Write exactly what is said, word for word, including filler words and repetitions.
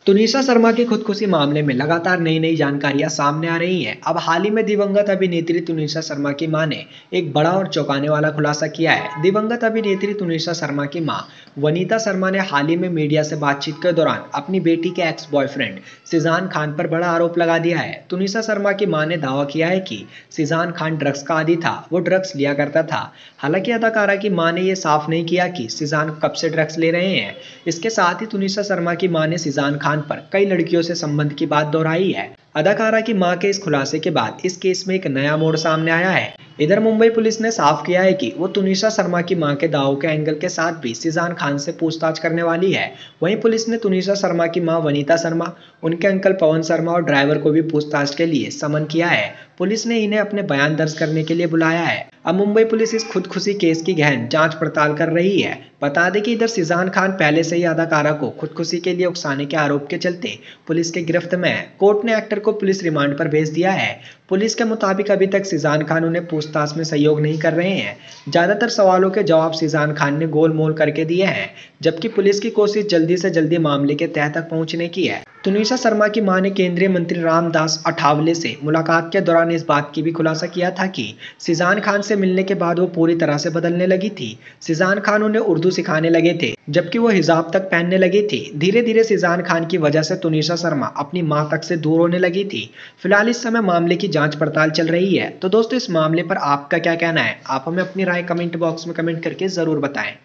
तुनिशा शर्मा की खुदकुशी मामले में लगातार नई नई जानकारियां सामने आ रही हैं। अब हाल ही में दिवंगत अभिनेत्री तुनिशा शर्मा की मां ने एक बड़ा और चौंकाने वाला खुलासा किया है। दिवंगत अभिनेत्री तुनिशा शर्मा की मां वनीता शर्मा ने हाल ही में मीडिया से बातचीत के दौरान अपनी बेटी के एक्स बॉयफ्रेंड सिजान खान पर बड़ा आरोप लगा दिया है। तुनिशा शर्मा की मां ने दावा किया है कि सिजान खान ड्रग्स का आदी था, वो ड्रग्स लिया करता था। हालांकि अदाकारा की मां ने यह साफ नहीं किया कि सिजान कब से ड्रग्स ले रहे हैं। इसके साथ ही तुनिशा शर्मा की मां ने सिजान खान पर कई लड़कियों से संबंध की बात दोहराई है। अदाकारा की मां के इस खुलासे के बाद इस केस में एक नया मोड़ सामने आया है। इधर मुंबई पुलिस ने साफ किया है कि वो तुनिशा शर्मा की मां के दावों के एंगल के साथ भी सिजान खान से पूछताछ करने वाली है। वहीं पुलिस ने तुनिशा शर्मा की मां वनीता शर्मा, उनके अंकल पवन शर्मा और ड्राइवर को भी पूछताछ के लिए समन किया है। पुलिस ने इन्हें अपने बयान दर्ज करने के लिए बुलाया है। अब मुंबई पुलिस इस खुदकुशी केस की गहन जांच पड़ताल कर रही है। बता दें कि इधर सिजान खान पहले से ही अदाकारा को खुदकुशी के लिए उकसाने के आरोप के चलते पुलिस के गिरफ्त में है। कोर्ट ने एक्टर को पुलिस रिमांड पर भेज दिया है। पुलिस के मुताबिक अभी तक सिजान खान उन्हें पूछताछ में सहयोग नहीं कर रहे हैं। ज्यादातर सवालों के जवाब सिजान खान ने गोल मोल करके दिए हैं, जबकि पुलिस की कोशिश जल्दी से जल्दी मामले के तह तक पहुंचने की है। तुनिशा शर्मा की मां ने केंद्रीय मंत्री रामदास अठावले से मुलाकात के दौरान इस बात की भी खुलासा किया था कि सिजान खान से मिलने के बाद वो पूरी तरह से बदलने लगी थी। सिजान खान उन्हें उर्दू सिखाने लगे थे, जबकि वो हिजाब तक पहनने लगी थी। धीरे धीरे सिजान खान की वजह से तुनिशा शर्मा अपनी मां तक से दूर होने लगी थी। फिलहाल इस समय मामले की जांच पड़ताल चल रही है। तो दोस्तों, इस मामले पर आपका क्या कहना है? आप हमें अपनी राय कमेंट बॉक्स में कमेंट करके जरूर बताएं।